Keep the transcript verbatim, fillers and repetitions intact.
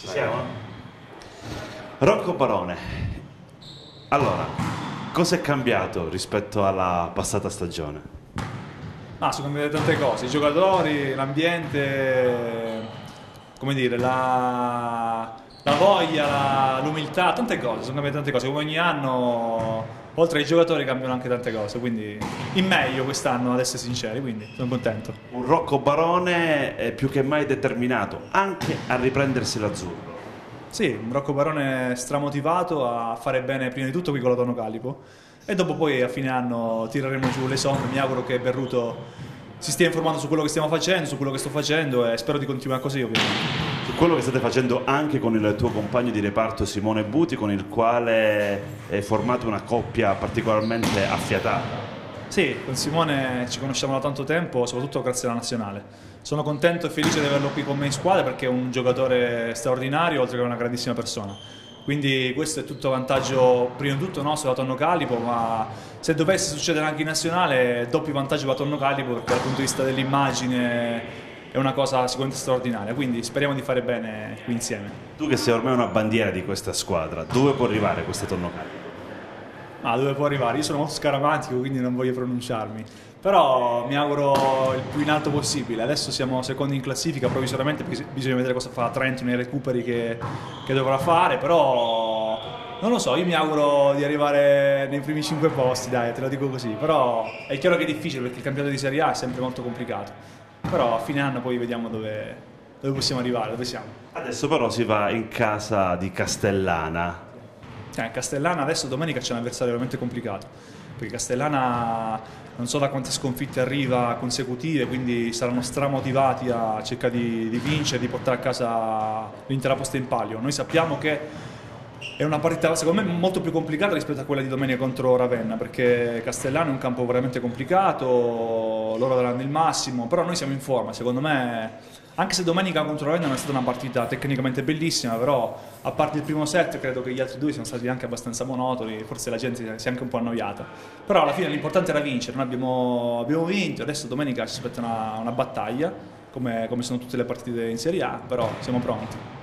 Ci siamo? Rocco Barone, allora, cosa è cambiato rispetto alla passata stagione? Ah, sono cambiate tante cose, i giocatori, l'ambiente, come dire, la, la voglia, l'umiltà, tante cose, sono cambiate tante cose, come ogni anno, oltre ai giocatori cambiano anche tante cose, quindi in meglio quest'anno, ad essere sinceri, quindi sono contento. Un Rocco Barone è più che mai determinato anche a riprendersi l'azzurro. Sì, un Rocco Barone stramotivato a fare bene prima di tutto qui con la Tonno Calipo e dopo poi a fine anno tireremo giù le somme. Mi auguro che Berruto si stia informando su quello che stiamo facendo, su quello che sto facendo e spero di continuare così ovviamente. Su quello che state facendo anche con il tuo compagno di reparto Simone Buti, con il quale è formata una coppia particolarmente affiatata. Sì, con Simone ci conosciamo da tanto tempo, soprattutto grazie alla nazionale. Sono contento e felice di averlo qui con me in squadra perché è un giocatore straordinario oltre che una grandissima persona. Quindi questo è tutto vantaggio prima di tutto nostro da Tonno Calipo, ma se dovesse succedere anche in nazionale doppio vantaggio da Tonno Calipo perché dal punto di vista dell'immagine è una cosa sicuramente straordinaria, quindi speriamo di fare bene qui insieme. Tu che sei ormai una bandiera di questa squadra, dove può arrivare questa Tonno Calipo? Ah, dove può arrivare? Io sono molto scaramantico, quindi non voglio pronunciarmi. Però mi auguro il più in alto possibile. Adesso siamo secondi in classifica, provvisoriamente bisogna vedere cosa fa Trento nei recuperi che, che dovrà fare, però non lo so, io mi auguro di arrivare nei primi cinque posti, dai, te lo dico così. Però è chiaro che è difficile perché il campionato di Serie A è sempre molto complicato. Però a fine anno poi vediamo dove, dove possiamo arrivare, dove siamo. Adesso però si va in casa di Castellana. Eh, Castellana adesso domenica c'è un avversario veramente complicato, perché Castellana non so da quante sconfitte arriva consecutive, quindi saranno stramotivati a cercare di, di vincere, di portare a casa l'intera posta in palio. Noi sappiamo che è una partita secondo me molto più complicata rispetto a quella di domenica contro Ravenna, perché Castellana è un campo veramente complicato, loro daranno il massimo, però noi siamo in forma, secondo me. Anche se domenica contro Ravenna non è stata una partita tecnicamente bellissima, però a parte il primo set credo che gli altri due siano stati anche abbastanza monotoni, forse la gente si è anche un po' annoiata. Però alla fine l'importante era vincere, noi abbiamo, abbiamo vinto, adesso domenica ci aspetta una, una battaglia, come, come sono tutte le partite in Serie A, però siamo pronti.